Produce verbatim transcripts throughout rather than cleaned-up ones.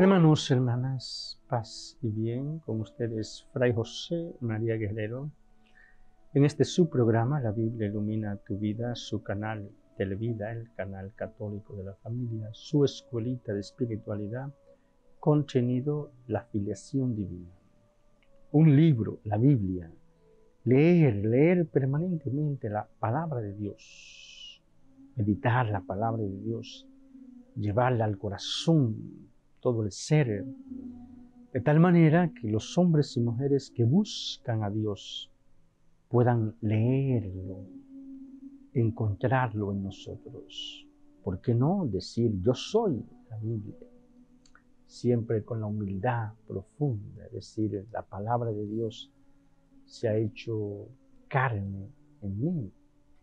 Hermanos, hermanas, paz y bien, con ustedes Fray José María Guerrero. En este su programa, La Biblia Ilumina Tu Vida, su canal Televida, el canal católico de la familia, su escuelita de espiritualidad, contenido La Filiación Divina. Un libro, la Biblia, leer, leer permanentemente la palabra de Dios, meditar la palabra de Dios, llevarla al corazón, todo el ser, de tal manera que los hombres y mujeres que buscan a Dios puedan leerlo, encontrarlo en nosotros. ¿Por qué no decir yo soy la Biblia? Siempre con la humildad profunda, es decir, la palabra de Dios se ha hecho carne en mí,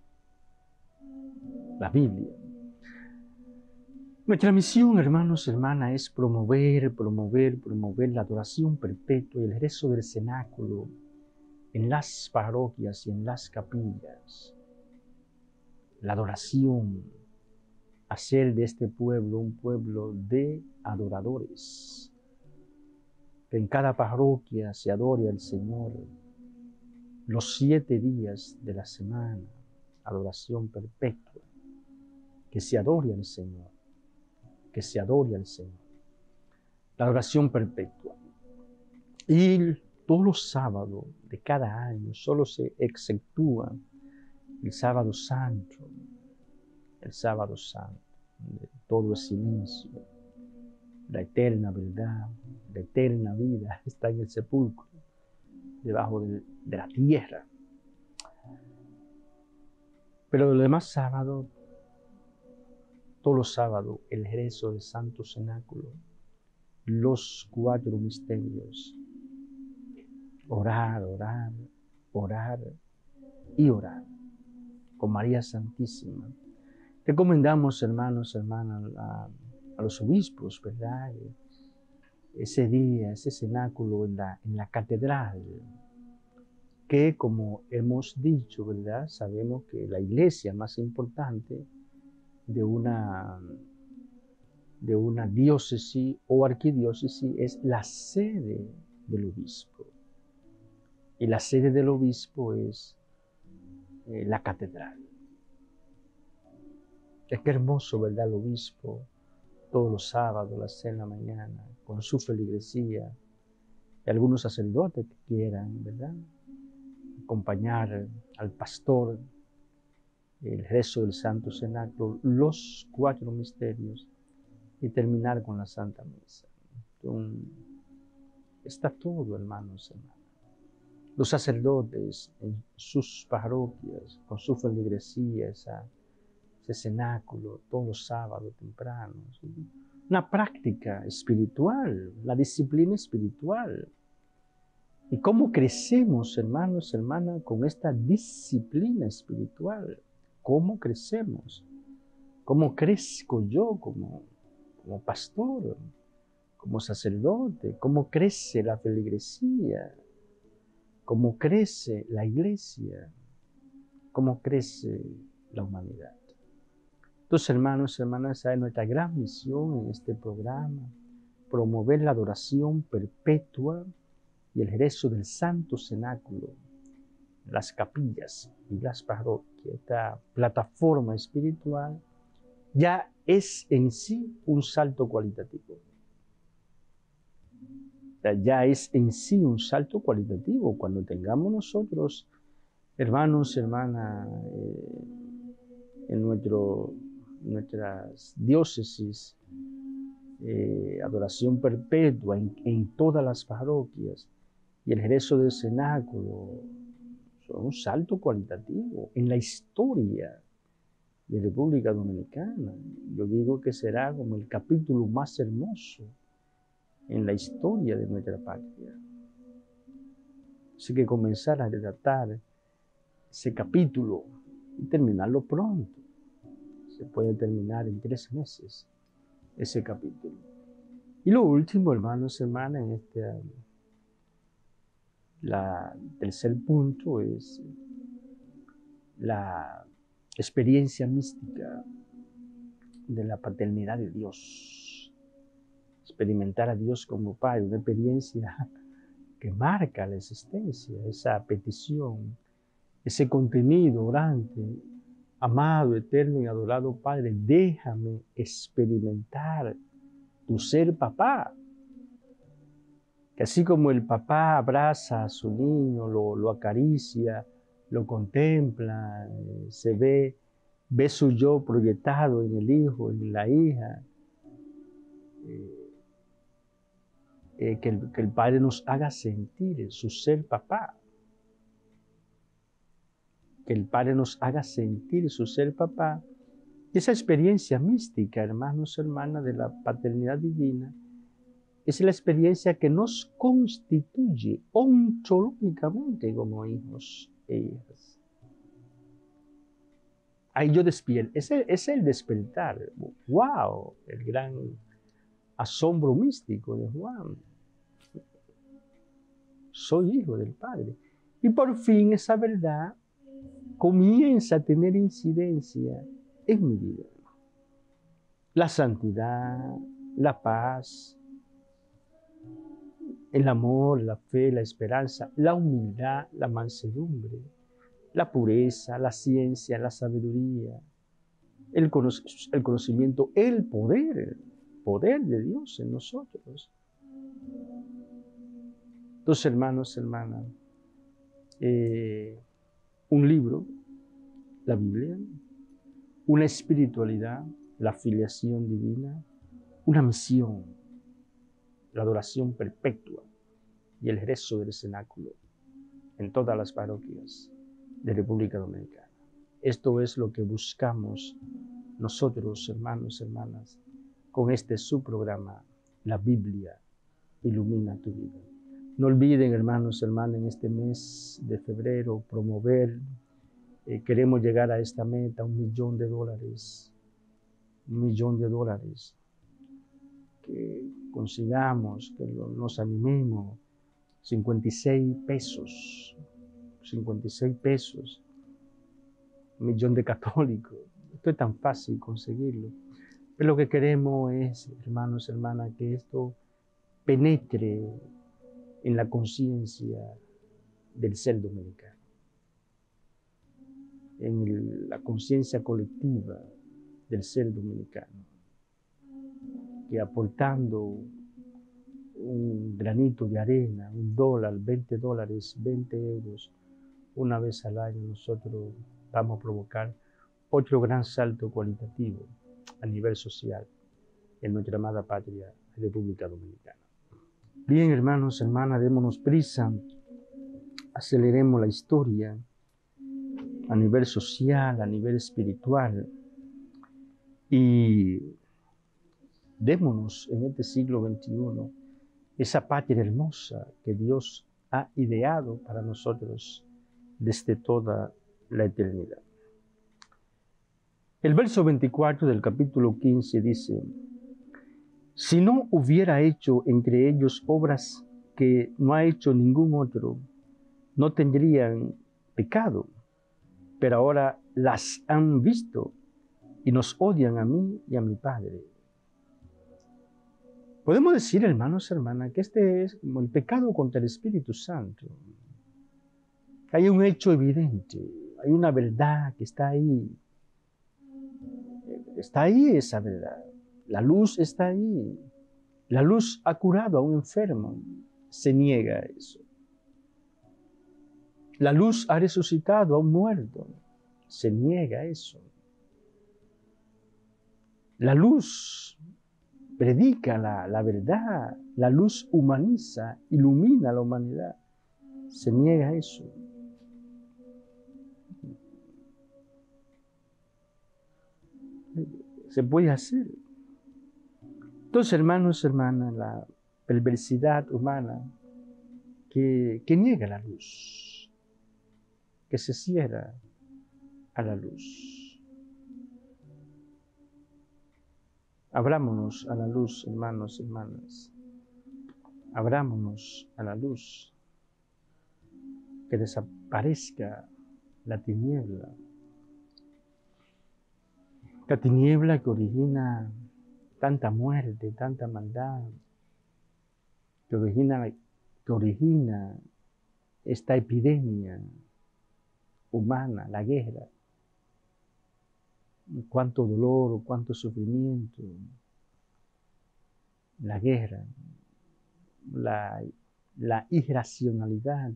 la Biblia. Nuestra misión, hermanos y hermanas, es promover, promover, promover la adoración perpetua y el rezo del cenáculo en las parroquias y en las capillas. La adoración, hacer de este pueblo un pueblo de adoradores. Que en cada parroquia se adore al Señor los siete días de la semana, adoración perpetua. Que se adore al Señor. Que se adore al Señor. La adoración perpetua. Y todos los sábados de cada año solo se exceptúa el sábado santo, el sábado santo, donde todo es silencio, la eterna verdad, la eterna vida está en el sepulcro, debajo de, de la tierra. Pero los demás sábados, todos los sábados, el rezo del Santo Cenáculo, los cuatro misterios, orar, orar, orar y orar con María Santísima. Recomendamos, hermanos, hermanas, a, a los obispos, ¿verdad? Ese día, ese cenáculo en la, en la catedral, que como hemos dicho, ¿verdad? Sabemos que la iglesia más importante de una, de una diócesis o arquidiócesis es la sede del obispo. Y la sede del obispo es eh, la catedral. Es que hermoso, ¿verdad? El obispo, todos los sábados, a las seis de la mañana, con su feligresía, y algunos sacerdotes que quieran, ¿verdad? Acompañar al pastor, el rezo del Santo Cenáculo, los cuatro misterios, y terminar con la Santa Misa. Entonces, está todo, hermanos, hermanas. Los sacerdotes en sus parroquias, con su feligresía, esa, ese cenáculo, todos los sábados tempranos. Una práctica espiritual, la disciplina espiritual. ¿Y cómo crecemos, hermanos, hermanas, con esta disciplina espiritual? ¿Cómo crecemos? ¿Cómo crezco yo como, como pastor, como sacerdote? ¿Cómo crece la feligresía? ¿Cómo crece la iglesia? ¿Cómo crece la humanidad? Entonces, hermanos, hermanas, esa es nuestra gran misión en este programa, promover la adoración perpetua y el rezo del Santo Cenáculo, las capillas y las parroquias. Esta plataforma espiritual ya es en sí un salto cualitativo. Ya es en sí un salto cualitativo cuando tengamos nosotros, hermanos, hermanas, eh, en nuestro, nuestras diócesis, eh, adoración perpetua en, en todas las parroquias y el rezo del cenáculo, son un salto cualitativo en la historia de República Dominicana. Yo digo que será como el capítulo más hermoso en la historia de nuestra patria. Así que comenzar a redactar ese capítulo y terminarlo pronto. Se puede terminar en tres meses ese capítulo. Y lo último, hermanos, hermanas, en este la tercer punto es la experiencia mística de la paternidad de Dios. experimentar a Dios como Padre, una experiencia que marca la existencia, esa petición, ese contenido orante. Amado, eterno y adorado Padre, déjame experimentar tu ser papá. Que así como el papá abraza a su niño, lo, lo acaricia, lo contempla, eh, se ve, ve su yo proyectado en el hijo, en la hija, eh, eh, que, el, que el Padre nos haga sentir su ser papá. Que el Padre nos haga sentir su ser papá. Esa experiencia mística, hermanos, hermanas, de la paternidad divina, es la experiencia que nos constituye ontológicamente como hijos e hijas. Ahí yo despierto, es el, es el despertar. ¡Wow! El gran asombro místico de Juan. Soy hijo del Padre. Y por fin esa verdad comienza a tener incidencia en mi vida. La santidad, la paz, el amor, la fe, la esperanza, la humildad, la mansedumbre, la pureza, la ciencia, la sabiduría, el, cono el conocimiento, el poder, el poder de Dios en nosotros. Entonces, hermanos, hermanas, eh, un libro, la Biblia, una espiritualidad, la filiación divina, una misión, la adoración perpetua y el rezo del cenáculo en todas las parroquias de República Dominicana. Esto es lo que buscamos nosotros, hermanos, hermanas, con este subprograma, La Biblia ilumina tu vida. No olviden, hermanos, hermanas, en este mes de febrero promover, eh, queremos llegar a esta meta, un millón de dólares, un millón de dólares, que consigamos, que lo, nos animemos, cincuenta y seis pesos, cincuenta y seis pesos, un millón de católicos. Esto es tan fácil conseguirlo. Pero lo que queremos es, hermanos, hermanas, que esto penetre en la conciencia del ser dominicano, en el, la conciencia colectiva del ser dominicano, que aportando un granito de arena, un dólar, veinte dólares, veinte euros, una vez al año, nosotros vamos a provocar otro gran salto cualitativo a nivel social en nuestra amada patria, República Dominicana. Bien, hermanos, hermanas, démonos prisa, aceleremos la historia a nivel social, a nivel espiritual, y démonos en este siglo veintiuno esa patria hermosa que Dios ha ideado para nosotros desde toda la eternidad. El verso veinticuatro del capítulo quince dice: si no hubiera hecho entre ellos obras que no ha hecho ningún otro, no tendrían pecado, pero ahora las han visto y nos odian a mí y a mi Padre. Podemos decir, hermanos, hermanas, que este es como el pecado contra el Espíritu Santo. Hay un hecho evidente, hay una verdad que está ahí. Está ahí esa verdad. La luz está ahí. La luz ha curado a un enfermo. Se niega a eso. La luz ha resucitado a un muerto. Se niega a eso. La luz predica la, la verdad. La luz humaniza, ilumina a la humanidad. Se niega a eso. Se puede hacer. Entonces, hermanos, hermanas, la perversidad humana que, que niega la luz, que se cierra a la luz. Abrámonos a la luz, hermanos, hermanas. Abrámonos a la luz. Que desaparezca la tiniebla. La tiniebla que origina tanta muerte, tanta maldad, que origina, que origina esta epidemia humana, la guerra. Cuánto dolor, cuánto sufrimiento, la guerra, la, la irracionalidad,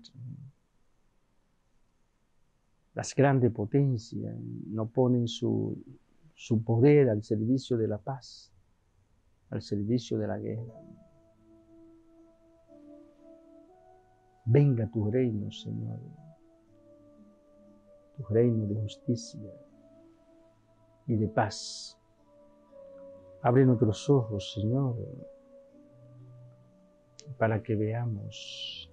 las grandes potencias no ponen su, su poder al servicio de la paz, al servicio de la guerra. Venga tu reino, Señor, tu reino de justicia y de paz. Abre nuestros ojos, Señor, para que veamos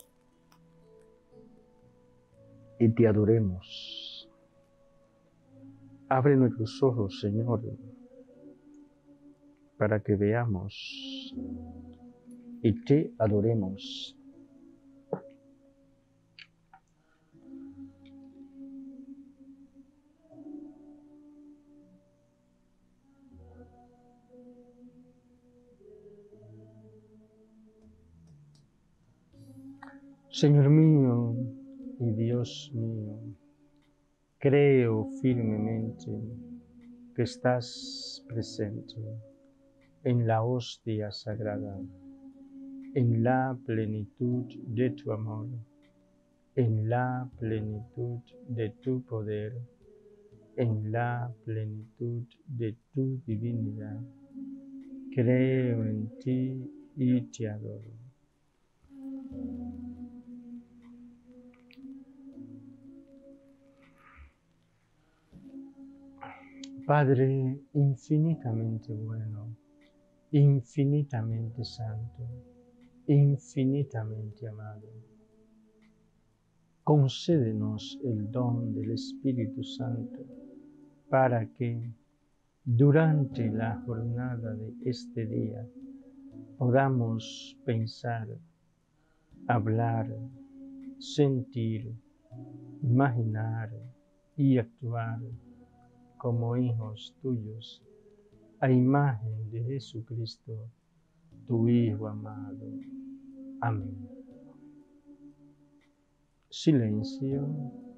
y te adoremos. Abre nuestros ojos, Señor, para que veamos y te adoremos. Señor mío y Dios mío, creo firmemente que estás presente en la hostia sagrada, en la plenitud de tu amor, en la plenitud de tu poder, en la plenitud de tu divinidad. Creo en ti y te adoro. Padre infinitamente bueno, infinitamente santo, infinitamente amado, concédenos el don del Espíritu Santo para que durante la jornada de este día podamos pensar, hablar, sentir, imaginar y actuar como hijos tuyos, a imagen de Jesucristo, tu Hijo amado. Amén. Silencio,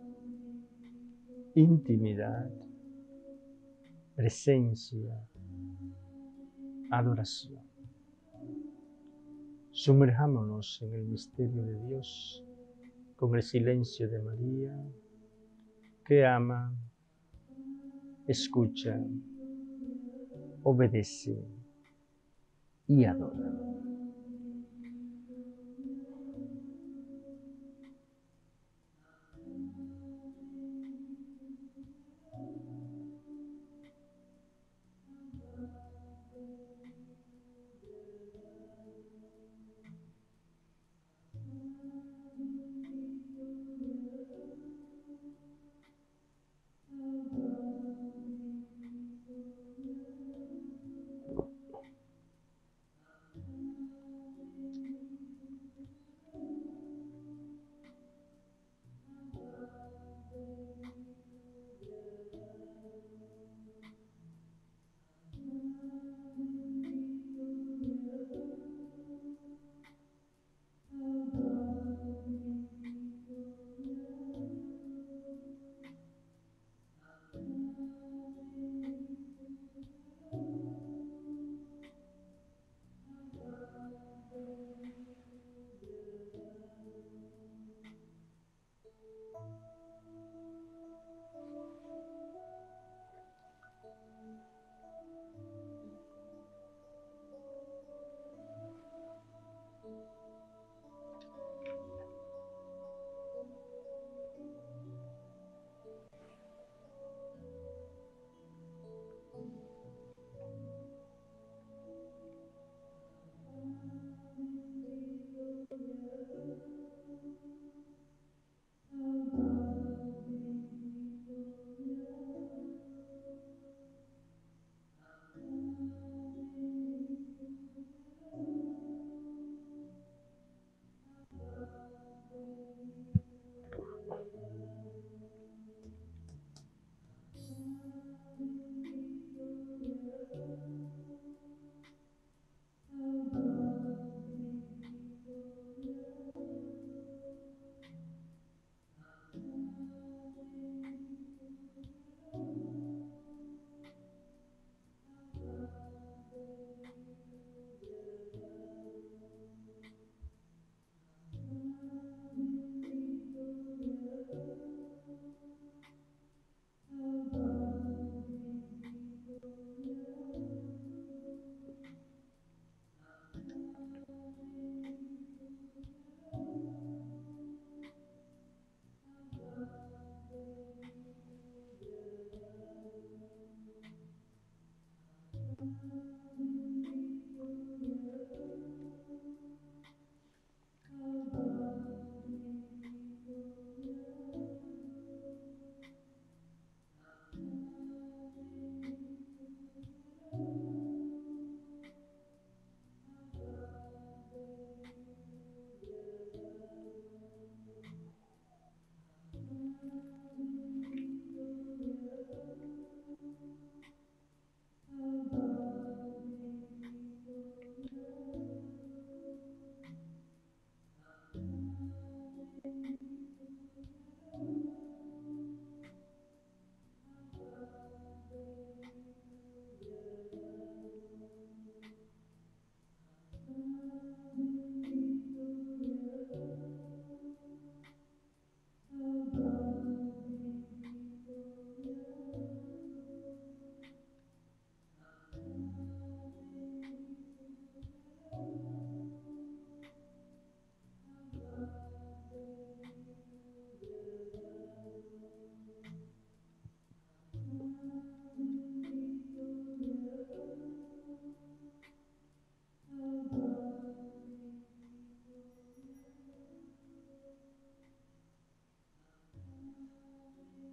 intimidad, presencia, adoración. Sumerjámonos en el misterio de Dios con el silencio de María, que ama, escucha, obedece y adora.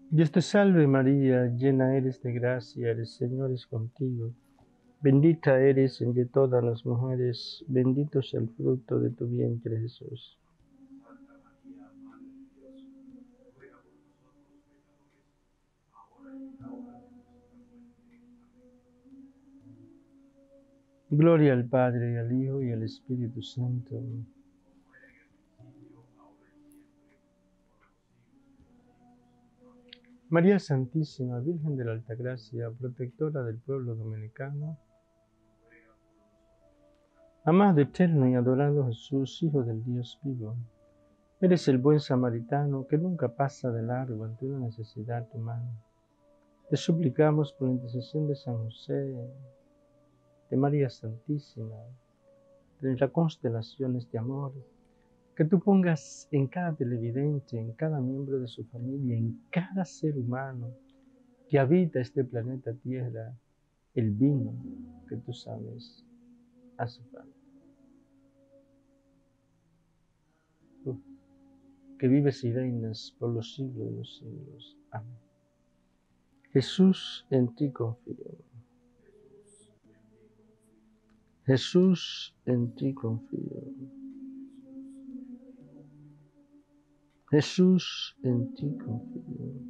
Dios te salve María, llena eres de gracia, el Señor es contigo. Bendita eres entre todas las mujeres, bendito es el fruto de tu vientre Jesús. Gloria al Padre, y al Hijo, y al Espíritu Santo. María Santísima, Virgen de la Altagracia, protectora del pueblo dominicano, amado eterno y adorado Jesús, Hijo del Dios vivo, eres el buen samaritano que nunca pasa de largo ante una necesidad humana. Te suplicamos por la intercesión de San José, de María Santísima, de las constelaciones de amor, que tú pongas en cada televidente, en cada miembro de su familia, en cada ser humano que habita este planeta Tierra, el vino que tú sabes hace falta. Tú, que vives y reinas por los siglos de los siglos. Amén. Jesús, en ti confío. Jesús, en ti confío. Jesús, en ti confío.